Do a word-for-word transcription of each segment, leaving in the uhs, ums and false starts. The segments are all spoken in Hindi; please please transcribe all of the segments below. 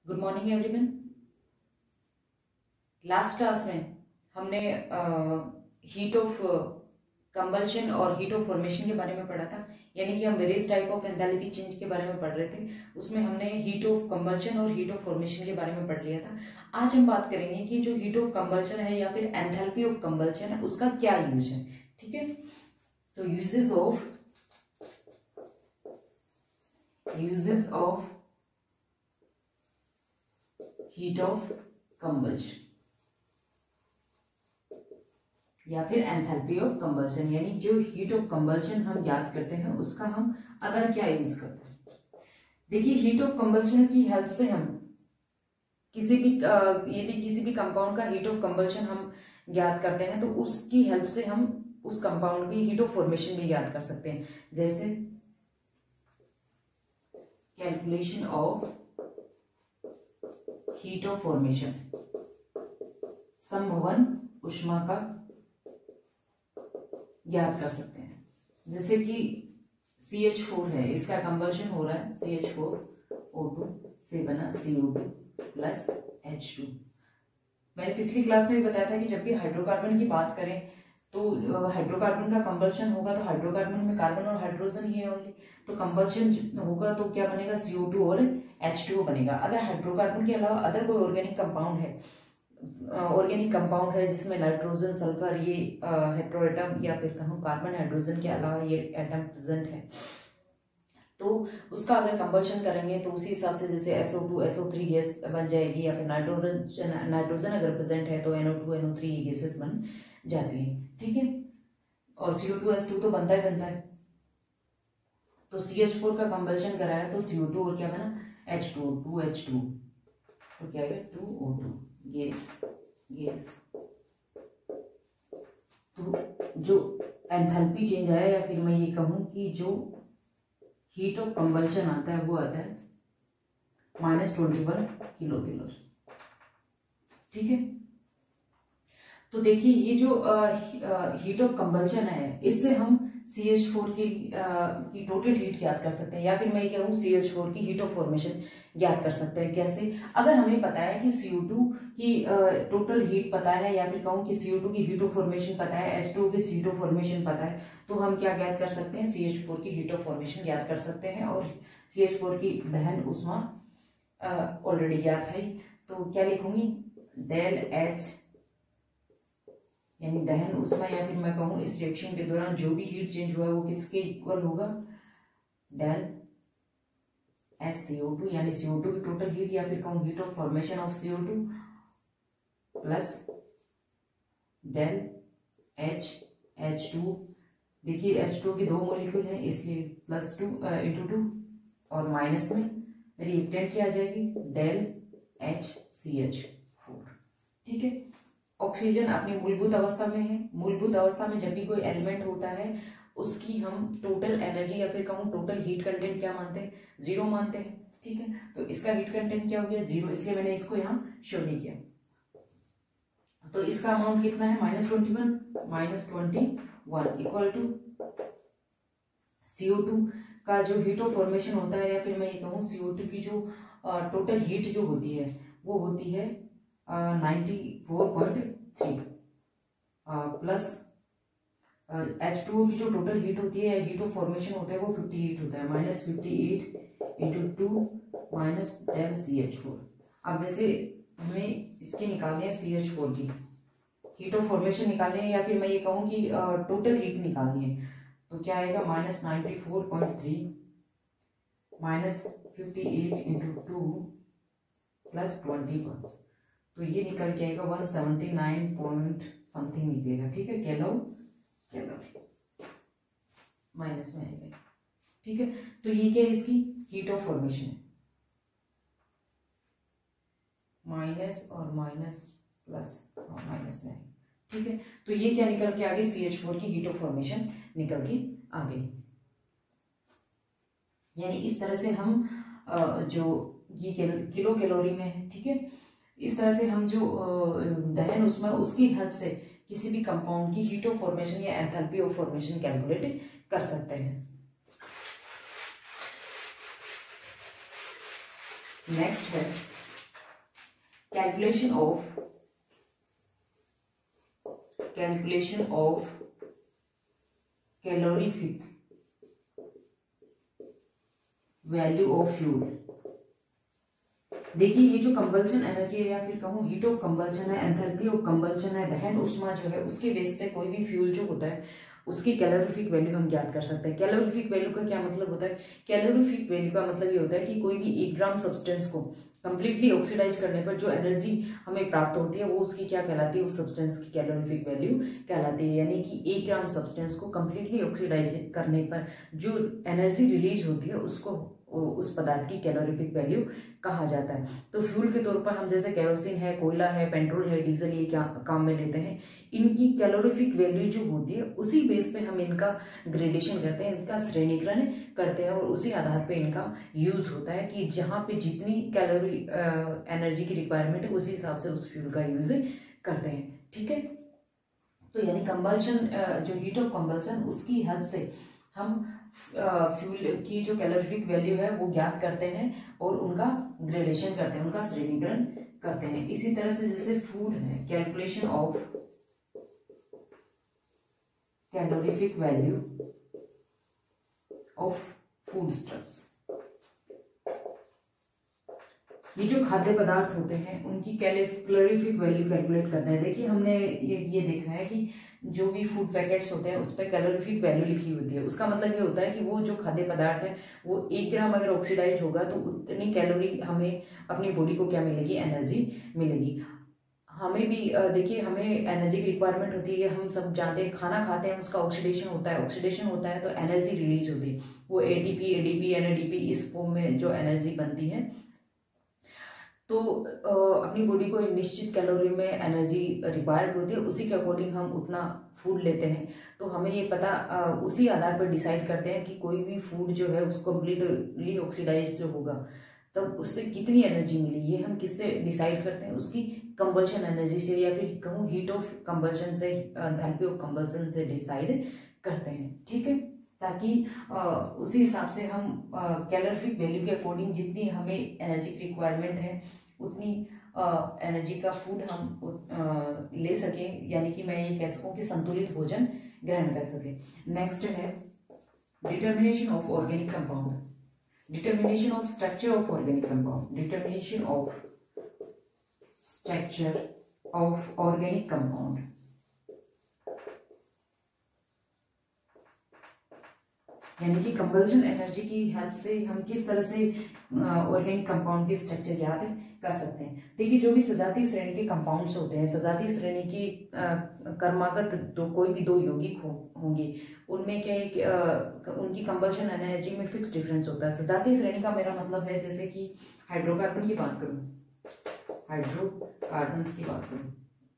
Good morning everyone. Last class में हमने हीट ऑफ कंबल्शन और हीट ऑफ फॉर्मेशन के बारे में पढ़ा था, यानी कि हम various type of enthalpy change के बारे में पढ़ रहे थे। उसमें हमने हीट ऑफ कंबल्शन और हीट ऑफ फॉर्मेशन के बारे में पढ़ लिया था। आज हम बात करेंगे कि जो हीट ऑफ कंबल्शन है या फिर एंथैल्पी ऑफ कंबल्शन है उसका क्या यूज है। ठीक है, तो uses of uses of heat of combustion या फिर एंथैल्पी ऑफ कंबल्शन, यानी जो हीट ऑफ कंबल्शन हम याद करते हैं उसका हम अदर क्या यूज करते हैं। देखिए, हीट ऑफ कंबल्शन की हेल्प से हम किसी भी यदि किसी भी कंपाउंड का हीट ऑफ कंबल्शन हम याद करते हैं तो उसकी हेल्प से हम उस कंपाउंड की हीट ऑफ फॉर्मेशन भी याद कर सकते हैं। जैसे calculation of heat of formation, समभवन ऊष्मा का याद कर सकते हैं। जैसे कि सी एच फोर है, इसका कंबल्शन हो रहा है C H four O two से बना C O two plus H two. मैंने पिछली क्लास में भी बताया था कि जब भी हाइड्रोकार्बन की बात करें तो हाइड्रोकार्बन का कंबल्शन होगा तो हाइड्रोकार्बन में कार्बन और हाइड्रोजन ही है ओनली, तो कंबल्शन होगा तो क्या बनेगा, सी ओ टू और एच टू बनेगा। अगर हाइड्रोकार्बन के अलावा अदर कोई ऑर्गेनिक कंपाउंड है ऑर्गेनिक कंपाउंड है जिसमें नाइट्रोजन सल्फर ये हेट्रोएटम या फिर कहूँ कार्बन हाइड्रोजन के अलावा ये एटम प्रेजेंट है, तो उसका अगर कंबल्शन करेंगे तो उसी हिसाब से जैसे S O two S O three gas बन जाएगी, या फिर नाइट्रोजन नाइट्रोजन अगर प्रेजेंट है तो N O two N O three ये गैसेस बन जाती है। ठीक है, और C O two S two तो बनता ही बनता है, तो सी एच फोर का कंबल्शन कराया तो सी ओ टू और क्या बना, H two O two H two, तो क्या है two O two gas gas. तो जो एंथैल्पी चेंज आया, या फिर मैं ये कहूं कि जो हीट ऑफ कंबल्शन आता है वो आता है minus twenty one kilo calorie. ठीक है, तो देखिए ये जो हीट ऑफ कंबल्शन है इससे हम सी एच फोर की की टोटल हीट याद कर सकते हैं, या फिर मैं ये कहूँ सी एच फोर की हीट ऑफ फॉर्मेशन याद कर सकते हैं। कैसे? अगर हमें पता है कि सी ओ टू की टोटल हीट पता है, या फिर कहूँ कि सी ओ टू की हीट ऑफ फॉर्मेशन पता है, एच टू ओ की हीट ऑफ फॉर्मेशन पता है, तो हम क्या याद कर सकते हैं, सी एच फोर की हीट ऑफ फॉर्मेशन याद कर सकते हैं। और सी एच फोर की दहन ऊष्मा ऑलरेडी याद है, तो क्या लिखूंगी, डेल एच यानी दहन ऊष्मा, या फिर मैं कहूँ इस रिएक्शन के दौरान जो भी हीट चेंज हुआ है वो किसके इक्वल होगा, del H C O two, यानी सी ओ टू की टोटल हीट, या फिर कहूँ heat of formation of C O two plus del H H two. देखिए एच टू की दो मॉलिक्यूल है इसलिए प्लस टू इंटू टू, और माइनस में रिएक्टेंट क्या आ जाएगी, del H C H four. ठीक है, ऑक्सीजन अपनी मूलभूत अवस्था में है। मूलभूत अवस्था में जब भी कोई एलिमेंट होता है उसकी हम टोटल एनर्जी या फिर कहूँ टोटल हीट कंटेंट क्या मानते हैं, जीरो मानते हैं। ठीक है, तो इसका हीट कंटेंट क्या हो गया, जीरो, इसलिए मैंने इसको यहाँ शो नहीं किया। तो इसका अमाउंट कितना है, minus twenty one minus twenty one equal to C O two का जो हीट ऑफ फॉर्मेशन होता है, या फिर मैं ये कहूँ सी ओ टू की जो टोटल हीट जो होती है वो होती है ninety four point three plus H two O की जो टोटल हीट होती है, हीट ऑफ फॉर्मेशन होता है वो फिफ्टी एट होता है, minus fifty eight into two minus del C H four. अब जैसे हमें इसकी निकालनी है सी एच फोर की हीट ऑफ फॉर्मेशन निकालनी है, या फिर मैं ये कहूँ कि टोटल हीट निकालनी है, तो क्या आएगा, minus ninety four point three minus fifty eight into two plus twenty one, तो ये निकल के आएगा one seventy nine point something निकलेगा। ठीक है, कैलो कैलोरी माइनस में आएगा। ठीक है, तो ये क्या है, इसकी हीट ऑफ फॉर्मेशन है, माइनस और माइनस प्लस और माइनस में। ठीक है, तो ये क्या निकल के आ गई, सी एच फोर की हीट ऑफ फॉर्मेशन निकल के आ गई। यानी इस तरह से हम जो ये किलो कैलोरी में है, ठीक है, इस तरह से हम जो दहन ऊष्मा उसकी हेल्प से किसी भी कंपाउंड की हीट ऑफ फॉर्मेशन या एंथैल्पी ऑफ फॉर्मेशन कैलकुलेट कर सकते हैं। नेक्स्ट है calculation of calculation of calorific value of fuel. देखिए ये जो कंबल्शन एनर्जी है या फिर कहूँ हीट ऑफ कंबल्शन है, एंथैल्पी ऑफ कंबल्शन है, दहन उष्मा जो है, उसके बेस पे कोई भी फ्यूल जो होता है उसकी कैलोरीफिक वैल्यू हम ज्ञात कर सकते हैं। कैलोरीफिक वैल्यू का क्या मतलब होता है? कैलोरीफिक वैल्यू का मतलब ये होता है कि कोई भी एक ग्राम सब्सटेंस को कंप्लीटली ऑक्सीडाइज करने पर जो एनर्जी हमें प्राप्त होती है वो उसकी क्या कहलाती है? उस सब्सटेंस की कैलोरीफिक वैल्यू कहलाती है। यानी कि एक ग्राम सब्सटेंस को कंप्लीटली ऑक्सीडाइज करने पर जो एनर्जी रिलीज होती है उसको उस पदार्थ की कैलोरीफिक वैल्यू कहा जाता है। तो फ्यूल के तौर पर हम जैसे केरोसिन है, कोयला है, पेट्रोल है, डीजल, ये क्या काम में लेते हैं, इनकी कैलोरीफिक वैल्यू जो होती है उसी बेस पे हम इनका ग्रेडेशन करते हैं, इनका श्रेणीकरण करते हैं और उसी आधार पे इनका यूज होता है कि जहाँ पे जितनी कैलोरी एनर्जी की रिक्वायरमेंट है उसी हिसाब से उस फ्यूल का यूज करते हैं। ठीक है, तो यानी कंबल्शन जो हीट ऑफ कंबल्शन उसकी हेल्प से हम फ्यूल की जो कैलोरीफिक वैल्यू है वो ज्ञात करते हैं और उनका ग्रेडेशन करते हैं, उनका श्रेणीकरण करते हैं। इसी तरह से जैसे फूड है, calculation of calorific value of foodstuffs. ये जो खाद्य पदार्थ होते हैं उनकी कैलोरीफिक वैल्यू कैलकुलेट करते हैं। देखिए हमने ये ये देखा है कि जो भी फूड पैकेट्स होते हैं उस पर कैलोरीफिक वैल्यू लिखी होती है। उसका मतलब ये होता है कि वो जो खाद्य पदार्थ है वो एक ग्राम अगर ऑक्सीडाइज होगा तो उतनी कैलोरी हमें अपनी बॉडी को क्या मिलेगी? एनर्जी मिलेगी। हमें भी देखिए हमें एनर्जी की रिक्वायरमेंट होती है, हम सब जानते हैं खाना खाते हैं उसका ऑक्सीडेशन होता है, ऑक्सीडेशन होता है तो एनर्जी रिलीज होती है, वो एटीपी, एडीपी, एनएडीपी इस फॉर्म में जो एनर्जी बनती है। तो अपनी बॉडी को निश्चित कैलोरी में एनर्जी रिक्वायर्ड होती है, उसी के अकॉर्डिंग हम उतना फूड लेते हैं। तो हमें ये पता उसी आधार पर डिसाइड करते हैं कि कोई भी फूड जो है उसको कम्प्लीटली ऑक्सीडाइज जो होगा तब उससे कितनी एनर्जी मिली, ये हम किससे डिसाइड करते हैं? उसकी कंबल्शन एनर्जी से या फिर कहूँ हीट ऑफ कंबल्शन से, एंथैल्पी ऑफ कंबल्शन से डिसाइड करते हैं। ठीक है, ताकि आ, उसी हिसाब से हम कैलोरीफिक वैल्यू के अकॉर्डिंग जितनी हमें एनर्जी की रिक्वायरमेंट है उतनी एनर्जी का फूड हम आ, ले सकें, यानी कि मैं ये कह सकूं कि संतुलित भोजन ग्रहण कर सके। नेक्स्ट है determination of organic compound, determination of structure of organic compound, determination of structure of organic compound. यानी कि कंबल्शन एनर्जी की हेल्प से हम किस तरह से ऑर्गेनिक कंपाउंड की स्ट्रक्चर ज्ञात कर सकते हैं। देखिए जो भी सजातीय श्रेणी के कंपाउंड्स होते हैं, सजातीय श्रेणी की कर्मागत तो कोई भी दो यौगिक हो, होंगे उनमें क्या है कि आ, उनकी कंबल्शन एनर्जी में फिक्स डिफरेंस होता है। सजातीय श्रेणी का मेरा मतलब है जैसे कि हाइड्रोकार्बन की बात करूं, हाइड्रोकार्बन्स की बात करूं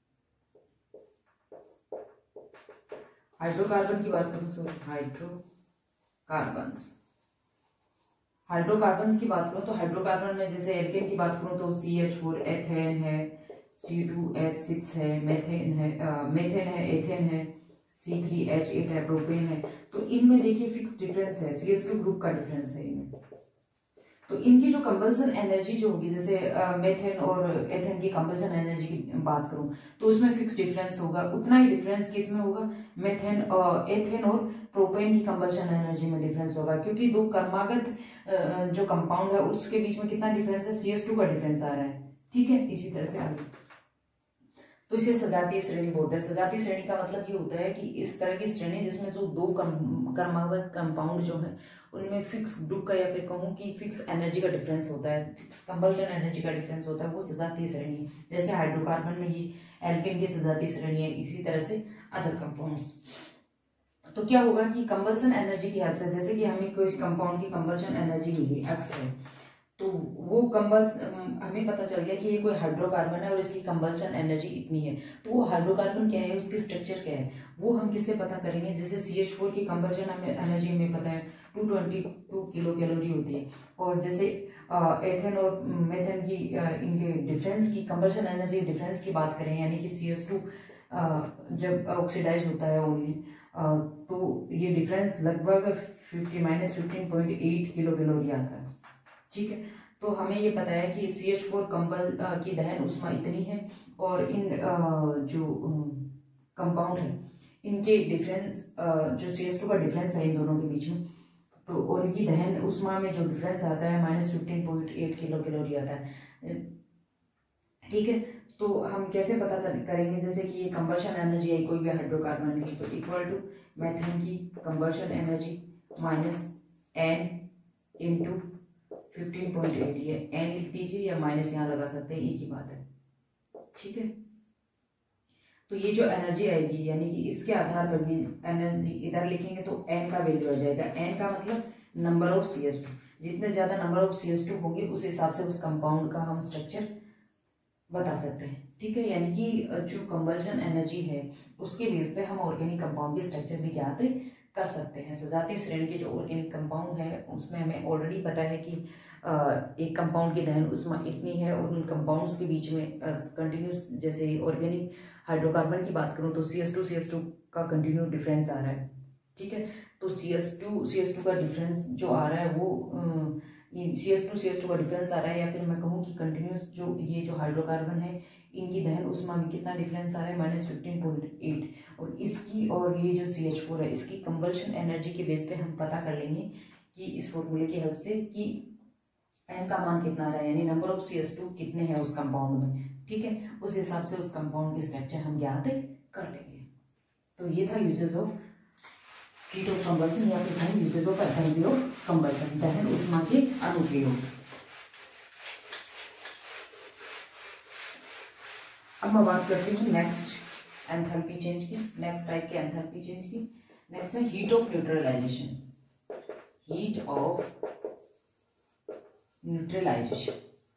हाइड्रोकार्बन की बात करूं सॉरी हाइड्रो कार्बन्स हाइड्रोकार्बन्स की बात करूं तो हाइड्रोकार्बन में जैसे एल्केन की बात करूं तो सी एच फोर एथेन है, सी टू एच सिक्स है, मेथेन है मेथेन है, एथेन है, सी थ्री एच एट है, प्रोपेन है। तो इनमें देखिए फिक्स डिफरेंस है, सी एच टू ग्रुप का डिफरेंस है इनमें। तो इनकी जो कंबल्सन एनर्जी जो होगी, जैसे मेथेन और एथेन की कंबल्सन एनर्जी की बात करूं तो उसमें फिक्स डिफरेंस होगा। उतना ही डिफरेंस किसमें होगा? मेथेन और एथेन और प्रोपेन की कंबल्शन एनर्जी में डिफरेंस होगा, क्योंकि दो कर्मागत जो कंपाउंड है उसके बीच में कितना डिफरेंस है? सी एच टू का डिफरेंस आ रहा है। ठीक है, इसी तरह से आगे तो इसे सजातीय श्रेणी बोलते हैं। सजातीय श्रेणी का मतलब ये होता है कि इस तरह की श्रेणी जिसमें जो दो कर्मागत कंपाउंड जो है उनमें फिक्स ग्रुप का या फिर कहूँ कि फिक्स एनर्जी का डिफरेंस होता है, फिक्स कंबल्शन एनर्जी का डिफरेंस होता है, वो सजातीय श्रेणी है। जैसे हाइड्रोकार्बन में ये एल्केन की सजातीय श्रेणी है, इसी तरह से अदर कंपाउंड्स। तो क्या होगा कि कंबल्शन एनर्जी की हेल्प से, जैसे कि हमें कोई कंपाउंड की कंबल्शन एनर्जी मिली एक्स है, तो वो कंबल्स हमें पता चल गया कि ये कोई हाइड्रोकार्बन है और इसकी कंबल्शन एनर्जी इतनी है। तो वो हाइड्रोकार्बन क्या है, उसकी स्ट्रक्चर क्या है, वो हम किससे पता करेंगे? जैसे सी एच फोर की कंबल्शन एनर्जी हमें पता है two twenty two kilocalorie होती है, और जैसे एथेन और मेथेन की इनके डिफरेंस की कंबल्शन एनर्जी डिफरेंस की बात करें, यानी कि सी एच टू जब ऑक्सीडाइज होता है ओनली, तो ये डिफरेंस लगभग fifty minus fifteen point eight kilocalorie आता है। ठीक है, तो हमें ये पता है कि सी एच फोर कंबल की दहन उष्मा इतनी है और इन जो कंपाउंड है इनके डिफरेंस जो सी एच टू का डिफरेंस है इन दोनों के बीच में, तो और इनकी दहन उष्मा में जो डिफरेंस आता है minus fifteen point eight kilocalorie आता है। ठीक है, तो हम कैसे पता करेंगे, जैसे कि ये कंबर्शन एनर्जी है कोई भी हाइड्रोकार्बन की, तो इक्वल टू मेथेन की combustion energy minus N into fifteen point eight, ये एन लिख दीजिए या माइनस यहाँ लगा सकते हैं, एक ही बात है। ठीक है, तो ये जो एनर्जी आएगी यानी कि इसके आधार पर भी एनर्जी इधर लिखेंगे तो एन का वैल्यू आ जाएगा। एन का मतलब number of C H two, जितने ज्यादा number of C H two होंगे उस हिसाब से उस कंपाउंड का हम स्ट्रक्चर बता सकते हैं। ठीक है, यानी कि जो कंबर्शन एनर्जी है उसके बेस पे हम ऑर्गेनिक कंपाउंड के स्ट्रक्चर भी ज्ञात कर सकते हैं। सजातीय श्रेणी के जो ऑर्गेनिक कंपाउंड है उसमें हमें ऑलरेडी पता है कि एक कंपाउंड की दहन उष्मा इतनी है और उन कंपाउंड्स के बीच में कंटिन्यूस, जैसे ऑर्गेनिक हाइड्रोकार्बन की बात करूं तो C S two C S two का कंटिन्यू डिफरेंस आ रहा है। ठीक है, तो C S two C S two का डिफरेंस जो आ रहा है वो C S two C S two का डिफरेंस आ रहा है, या फिर मैं कहूँ कि कंटिन्यूस जो ये जो हाइड्रोकार्बन है इनकी दहन उष्मा में कितना डिफरेंस आ रहा है माइनस फिफ्टीन पॉइंट एट, और इसकी और ये जो सी एच फोर है इसकी कंबल्शन एनर्जी के बेस पे हम पता कर लेंगे कि इस फॉर्मूले की हेल्प से कि एन का मान कितना आ रहा है, यानी number of C H two कितने हैं उस कंपाउंड में। ठीक है, उस हिसाब से उस कंपाउंड के स्ट्रक्चर हम ज्ञात कर लेंगे। तो ये था uses of heat of combustion, या फिर हम uses of enthalpy of combustion, दहन उष्मा के अनुप्रयोग। अब मैं बात करती हूँ नेक्स्ट एंथैल्पी चेंज की, नेक्स्ट टाइप के एंथैल्पी चेंज की। नेक्स्ट है heat of neutralisation, heat of neutralisation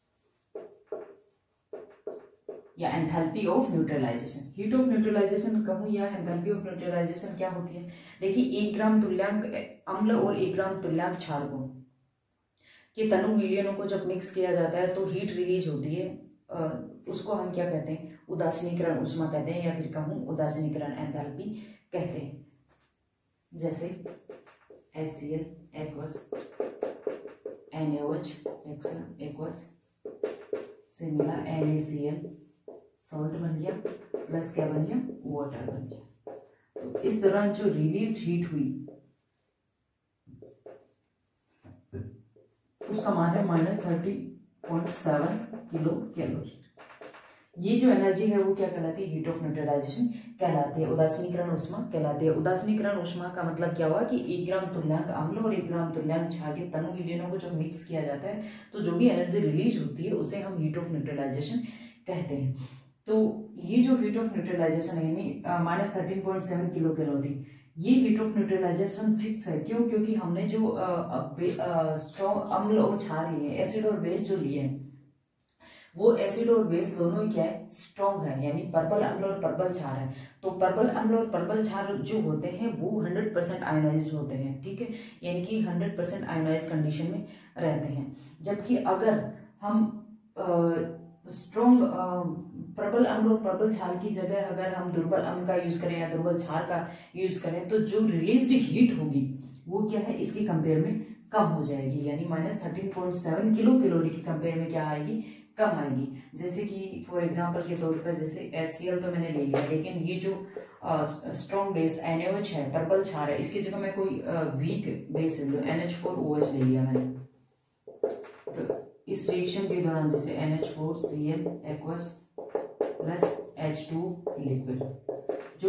या enthalpy of neutralisation. Heat of neutralisation कहूँ या एंथैल्पी ऑफ न्यूट्रलाइजेशन क्या होती है। देखिए, एक ग्राम तुल्यांक अम्ल और एक ग्राम तुल्यांक क्षार को के तनु विलयनों को जब मिक्स किया जाता है तो हीट रिलीज होती है, उसको हम क्या कहते हैं, उदासीनीकरण उष्मा कहते हैं, या फिर कहूँ उदासीनीकरण एंथैल्पी कहते हैं। जैसे HCl एक्वस, NaOH एक्वस से मिला NaCl, सॉल्ट बन गया, प्लस क्या बन गया, वाटर बन गया। तो इस दौरान जो रिलीज हीट हुई उसका मान है minus thirty point seven kilocalorie. ये जो एनर्जी है वो क्या कहलाती है, हीट ऑफ न्यूट्रलाइजेशन कहलाती है, उदासीनीकरण उष्मा कहलाती है। उदासीनीकरण उष्मा का मतलब क्या हुआ कि एक ग्राम तुल्यांक अम्ल और एक ग्राम तुल्यांक क्षार के तनु विलयनों को जब मिक्स किया जाता है तो जो भी एनर्जी रिलीज होती है उसे हम हीट ऑफ न्यूट्रलाइजेशन कहते हैं। तो ये जो हीट ऑफ न्यूट्रलाइजेशन है यानी minus thirteen point seven kilocalorie, ये हीट ऑफ न्यूट्रलाइजेशन फिक्स है। क्यों? क्योंकि हमने जो स्ट्रॉन्ग अम्ल और क्षार लिए, एसिड और बेस जो लिए हैं, वो एसिड और बेस दोनों ही क्या है, स्ट्रॉन्ग है, यानी पर्पल अम्ल और पर्पल क्षार है। तो पर्पल अम्ल और पर्पल क्षार जो होते हैं वो हंड्रेड परसेंट आयोनाइज्ड होते हैं। ठीक है, यानी कि हंड्रेड परसेंट आयोनाइज कंडीशन में रहते हैं। जबकि अगर हम स्ट्रॉन्ग प्रबल अम्ल और प्रबल क्षार की जगह अगर हम दुर्बल अम्ल का यूज करें या दुर्बल क्षार का यूज करें तो जो रिलीज्ड हीट होगी वो क्या है, इसकी कंपेयर में कम हो जाएगी, यानी minus thirteen point seven kilocalorie की कंपेयर में क्या आएगी, कम आएगी। जैसे कि फॉर एग्जांपल के तौर पर जैसे HCl तो मैंने ले लिया, लेकिन ये जो स्ट्रॉन्ग बेस NaOH है, पर्पल क्षार है, इसकी जगह मैं कोई वीक बेस ले लूं, N H four O H ले लिया मैंने, तो इस रिएक्शन के दौरान जैसे N H four C L aqueous plus H two liquid, जो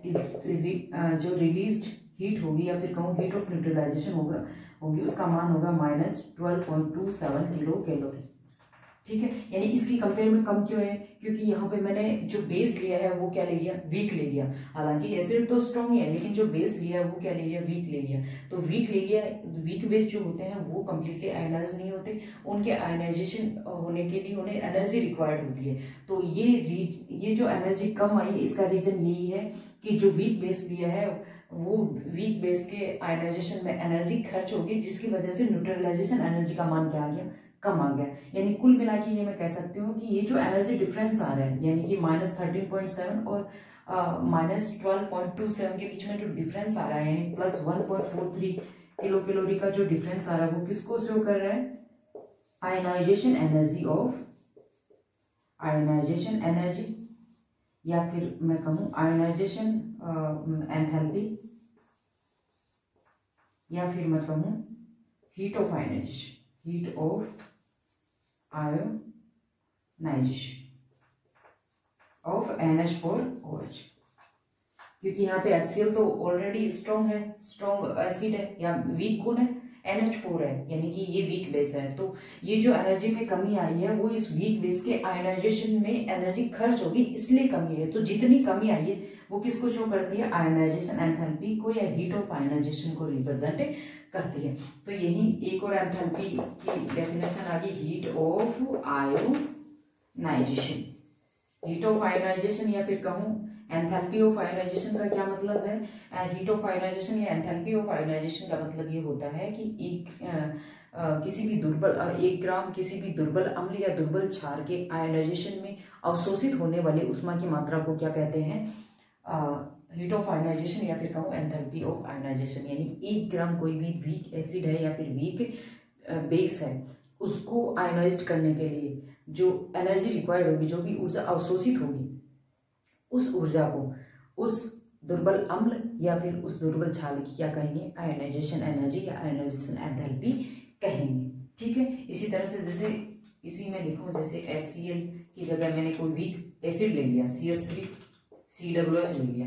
जो रिलीज्ड हीट होगी या फिर कहूँ हीट ऑफ न्यूट्रलाइजेशन होगा होगी उसका मान होगा minus twelve point two seven kilo calorie. ठीक है, यानी इसकी कंपेयर में कम क्यों है, क्योंकि यहाँ पे मैंने जो बेस लिया है वो क्या ले लिया, वीक ले लिया। हालांकि एसिड तो स्ट्रॉन्ग है लेकिन जो बेस लिया है वो क्या ले लिया, वीक ले लिया। तो वीक ले लिया, वीक बेस जो होते हैं वो कंप्लीटली आयोनाइज नहीं होते, उनके आयोनाइजेशन होने के लिए उन्हें एनर्जी रिक्वायर्ड होती है। तो ये ये जो एनर्जी कम आई इसका रीजन यही है कि जो वीक बेस लिया है वो वीक बेस के आयोनाइजेशन में एनर्जी खर्च होगी, जिसकी वजह से न्यूट्रलाइजेशन एनर्जी का मान क्या आ गया, कम आ गया। यानी कुल मिला के ये मैं कह सकती हूँ कि ये जो एनर्जी डिफरेंस आ रहा है, यानी कि माइनस थर्टीन पॉइंट सेवन और minus twelve point two seven के बीच में जो डिफरेंस आ रहा है, यानी plus one point four three kilocalorie का जो डिफरेंस आ रहा है वो किसको शो कर रहा है, ionisation energy of ionisation energy, या फिर मैं कहूँ आयनाइजेशन एंथैल्पी, या फिर मैं कहूँ heat of ionisation heat of ionisation of N H four O H, क्योंकि यहाँ पे एच सी एल तो ऑलरेडी स्ट्रॉन्ग है, स्ट्रॉन्ग एसिड है, या वीक कौन है, एन एच फोर है, यानी कि ये वीक बेस है। तो ये जो एनर्जी में कमी आई है वो इस वीक बेस के आयोनाइजेशन में एनर्जी खर्च होगी, इसलिए कमी है। तो जितनी कमी आई है वो किसको शो करती है, आयोनाइजेशन एंथैल्पी को या हीट ऑफ आयोनाइजेशन को रिप्रेजेंट करती है। तो यही एक और एंथैल्पी की डेफिनेशन आ गई, heat of ionisation. Heat of ionisation या फिर कहूँ एंथैल्पी ऑफ आयोनाइजेशन का क्या मतलब है, हीट ऑफ आयोनाइजेशन या एंथैल्पी ऑफ आयोनाइजेशन का मतलब ये होता है कि एक आ, आ, किसी भी दुर्बल एक ग्राम किसी भी दुर्बल अम्ल या दुर्बल क्षार के आयोनाइजेशन में अवशोषित होने वाले उष्मा की मात्रा को क्या कहते हैं, हीट ऑफ आयोनाइजेशन या फिर कहूँ एंथैल्पी ऑफ आयोनाइजेशन। यानी एक ग्राम कोई भी वीक एसिड है या फिर वीक बेस है, उसको आयोनाइज करने के लिए जो एनर्जी रिक्वायर्ड होगी, जो भी ऊर्जा अवशोषित होगी, उस ऊर्जा को उस दुर्बल अम्ल या फिर उस दुर्बल क्षार की क्या कहेंगे, आयोनाइजेशन एनर्जी या आयोनाइजेशन एंथैल्पी कहेंगे। ठीक है, इसी तरह से जैसे इसी में लिखूं, जैसे एच सी एल की जगह मैंने कोई वीक एसिड ले लिया, C H three C W H ले लिया,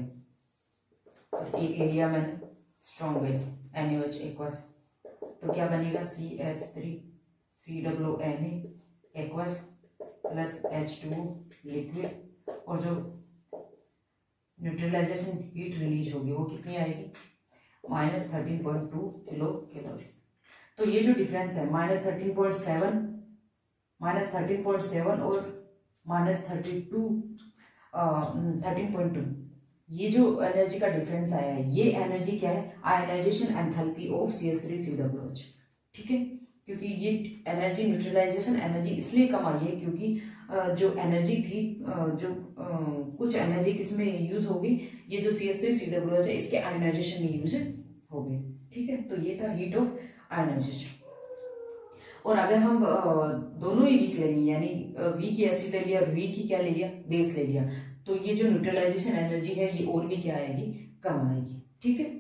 और एक ले लिया मैंने strong base N O H aqueous, तो क्या बनेगा, C H three C W N A aqueous plus H two liquid, और जो न्यूट्रलाइजेशन हीट रिलीज होगी वो कितनी आएगी, minus thirteen point two kilocalorie. तो ये जो डिफरेंस है minus thirteen point seven minus thirteen point seven और minus thirty to thirteen point two, ये जो एनर्जी का डिफरेंस आया है, ये एनर्जी क्या है, ionisation enthalpy of C H three C W H. ठीक है, क्योंकि ये एनर्जी न्यूट्रलाइजेशन एनर्जी इसलिए कम आई है क्योंकि जो एनर्जी थी, जो कुछ एनर्जी किसमें यूज होगी, ये जो C H three C W H है इसके आयोनाइजेशन में यूज हो गई। ठीक है, तो ये था हीट ऑफ आयोनाइजेशन। और अगर हम दोनों ही वीक लेंगे, यानी वीक एसिड ले लिया और वीक ही क्या ले लिया, बेस ले लिया, तो ये जो न्यूट्रलाइजेशन एनर्जी है ये और भी क्या आएगी, कम आएगी। ठीक है,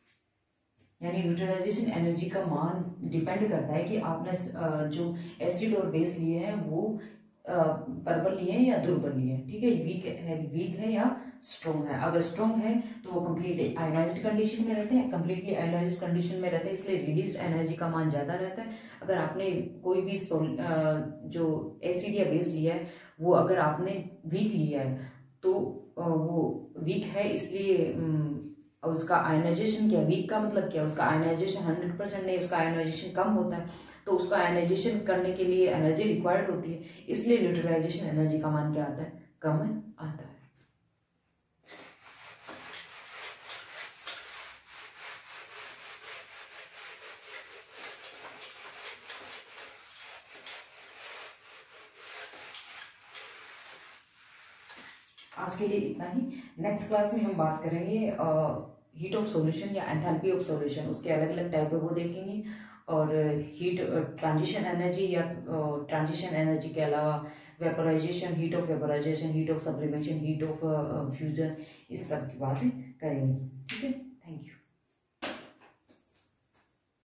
यानी न्यूट्रलाइजेशन एनर्जी का मान डिपेंड करता है कि आपने जो एसिड और बेस लिए हैं वो प्रबल लिए हैं या दुर्बल लिए हैं। ठीक है, वीक है वीक है या स्ट्रॉन्ग है। अगर स्ट्रॉन्ग है तो वो कंप्लीटली आयोनाइज्ड कंडीशन में रहते हैं, कंप्लीटली आयोनाइज्ड कंडीशन में रहते हैं, इसलिए रिलीज एनर्जी का मान ज्यादा रहता है। अगर आपने कोई भी जो एसिड या बेस लिया है वो अगर आपने वीक लिया है तो वो वीक है, इसलिए उसका आयोनाइजेशन क्या, वीक का मतलब क्या, उसका आयोनाइजेशन हंड्रेड परसेंट नहीं, उसका आयोनाइजेशन कम होता है, तो उसका आयोनाइजेशन करने के लिए एनर्जी रिक्वायर्ड होती है, इसलिए न्यूट्रलाइजेशन एनर्जी का मान क्या आता है, कम आता है। आज के लिए इतना ही। नेक्स्ट क्लास में हम बात करेंगे हीट ऑफ सॉल्यूशन या एंथैल्पी ऑफ सॉल्यूशन, उसके अलग अलग टाइप है वो देखेंगे, और हीट ट्रांजिशन एनर्जी या ट्रांजिशन एनर्जी के अलावा vaporisation, heat of vaporisation, heat of sublimation, heat of fusion, इस सब की बातें करेंगे। ठीक है।